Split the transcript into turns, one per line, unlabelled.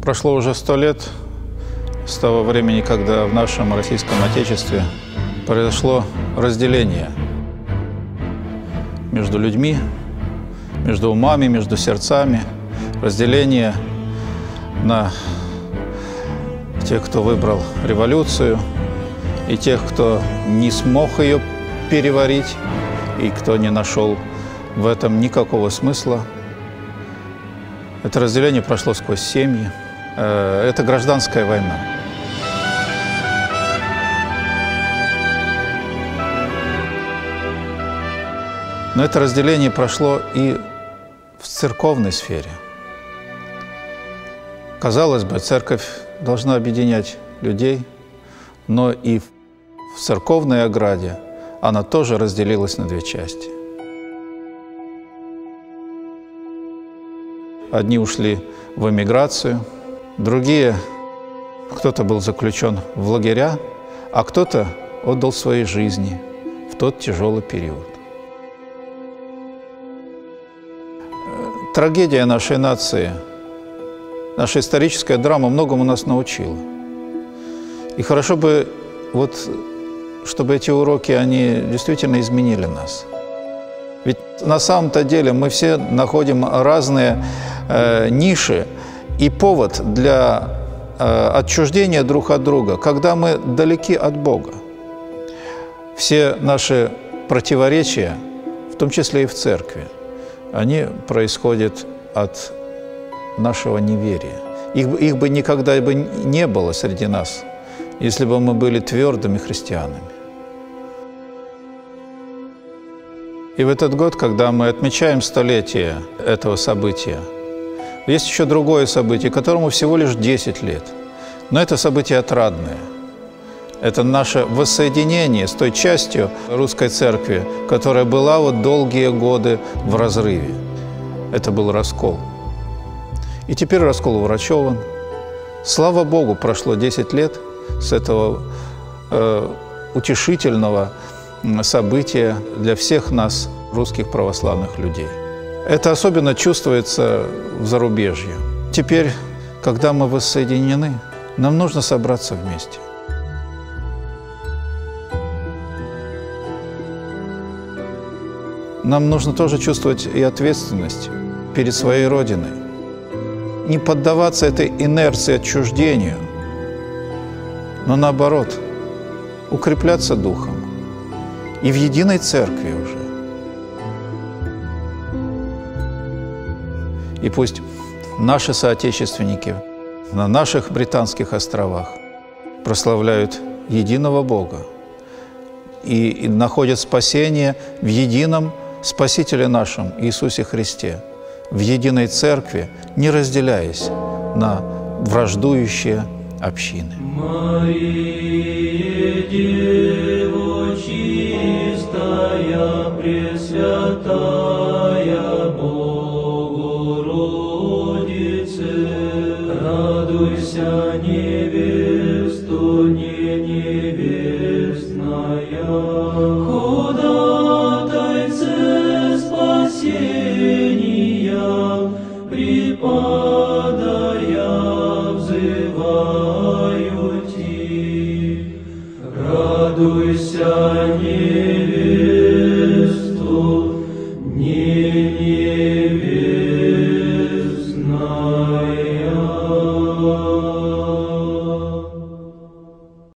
Прошло уже 100 лет с того времени, когда в нашем российском Отечестве произошло разделение между людьми, между умами, между сердцами, разделение на тех, кто выбрал революцию, и тех, кто не смог ее переварить, и кто не нашел в этом никакого смысла. Это разделение прошло сквозь семьи. Это гражданская война. Но это разделение прошло и в церковной сфере. Казалось бы, церковь должна объединять людей, но и в церковной ограде она тоже разделилась на две части. Одни ушли в эмиграцию, другие, кто-то был заключен в лагеря, а кто-то отдал свои жизни в тот тяжелый период. Трагедия нашей нации, наша историческая драма многому нас научила. И хорошо бы, чтобы эти уроки, они действительно изменили нас. Ведь на самом-то деле мы все находим разные ниши и повод для отчуждения друг от друга, когда мы далеки от Бога. Все наши противоречия, в том числе и в церкви, они происходят от нашего неверия. Их бы никогда бы не было среди нас, если бы мы были твердыми христианами. И в этот год, когда мы отмечаем столетие этого события, есть еще другое событие, которому всего лишь 10 лет. Но это событие отрадное. Это наше воссоединение с той частью русской церкви, которая была долгие годы в разрыве. Это был раскол. И теперь раскол уврачеван. Слава Богу, прошло 10 лет с этого утешительного события для всех нас, русских православных людей. Это особенно чувствуется в зарубежье. Теперь, когда мы воссоединены, нам нужно собраться вместе. Нам нужно тоже чувствовать и ответственность перед своей Родиной. Не поддаваться этой инерции отчуждению, но наоборот, укрепляться духом и в единой церкви уже. И пусть наши соотечественники на наших британских островах прославляют единого Бога и находят спасение в едином Спасителе нашем Иисусе Христе, в единой церкви, не разделяясь на враждующие общины.
Мария, Дева чистая, пресвятая, Богородице, радуйся, невесту не невестная, ходатайце спасения, преподая взываю ти. Радуйся, невесту,